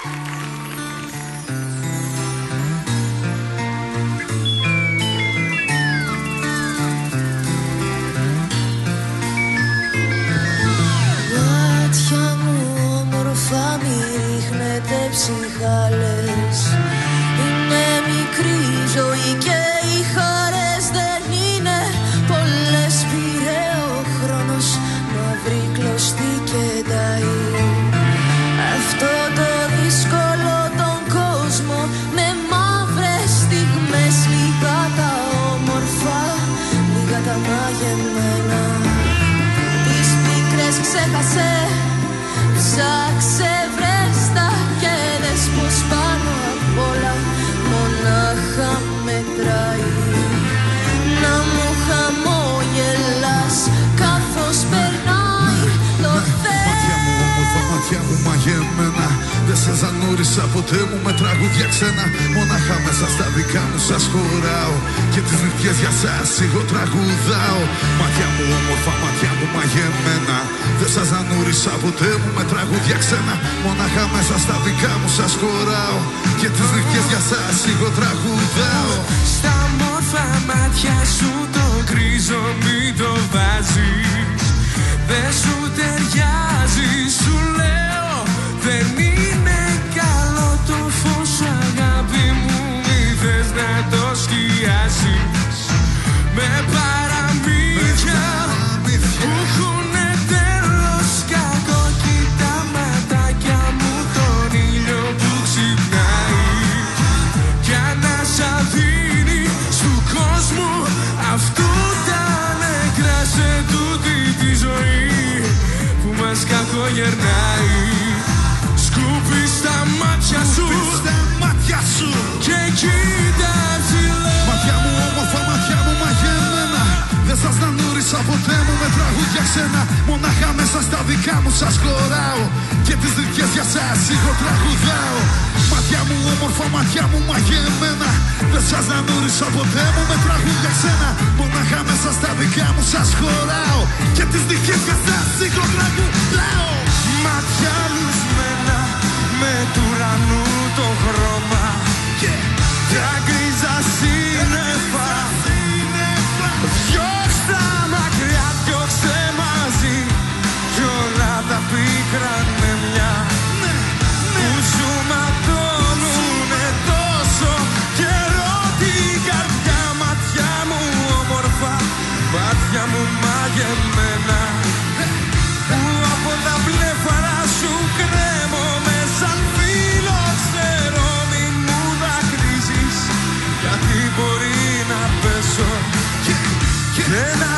Μάτια μου όμορφα μη ρίχνετε ψυχάλες. Είναι μικρή ζωή και οι χαρές δεν είναι πολλές. Πήρε ο χρόνος να βρει κλωστή και ταΐ. Αυτό το δύσκολο τον κόσμο με μαύρες στιγμές. Λίγα τα όμορφα, λίγα τα μαγεμένα. Τις πίκρες ξέχασε, ψάξε βρέστα και δες πως πάνω απ' όλα μονάχα μετράει. Να μου χαμόγελας καθώς περνάει το θέμα. Μάτια μου όμορφα, μάτια μου μαγεμένα. Δεν σε ζανούρισα ποτέ μου με τραγούδια ξένα. Μονάχα μέσα στα δικά μου σας χωράω. Και τις νυχτιές για σας εγώ τραγουδάω. Μάτια μου όμορφα, μάτια μου μαγεμένα. Δεν σας ζανούρισα ποτέ μου με τραγούδια ξένα. Μονάχα μέσα στα δικά μου σας χωράω. Και τις νυχτιές για σας εγώ τραγουδάω. Στα όμορφα μάτια σου το γκρίζο μη το βάζεις. Δεν σου ταιριάζει, σου λέω. Δεν είναι καλό το φως, αγάπη μου, μη θες να το σκιάσεις. Με παραμύθια που έχουνε τέλος κακό. Κοίτα ματάκια μου τον ήλιο που ξυπνάει. Κι ανάσα δίνει στου κόσμου αυτού τα νεκρά. Σε τούτη τη ζωή που μας κακογερνάει. Σκούπι στα μάτια σου, και κοίτα ψηλά. Μάτια μου όμορφα, μάτια μου μαγεμένα. Δεν σας νανούρισα ποτέ μου με τραγούδια ξένα. Μονάχα μέσα στα δικά μου σας χωράω. Και τις νυχτιές για σας εγώ τραγουδάω. Μάτια μου όμορφα, μάτια μου μαγεμένα. Δεν σας νανούρισα ποτέ μου με τραγούδια ξένα. Μονάχα μέσα στα δικά μου σας χωράω. Και τις νυχτιές για σας εγώ τραγουδάω. Μάτια λουσμένα με του ουρανού το χρώμα. Τα γκρίζα σύννεφα. Διώξτε μακριά, διώξτε μαζί. Κι όλα τα πίκρανε μια. Που σου ματώνουνε τόσο καιρό την καρδιά. Μάτια μου όμορφα, μάτια μου μαγεμένα. Που από τα βλέφαρα σου κρέμομαι σαν φίλο. Ξέρω μη μου δακρύζεις, γιατί μπορεί να πέσω και να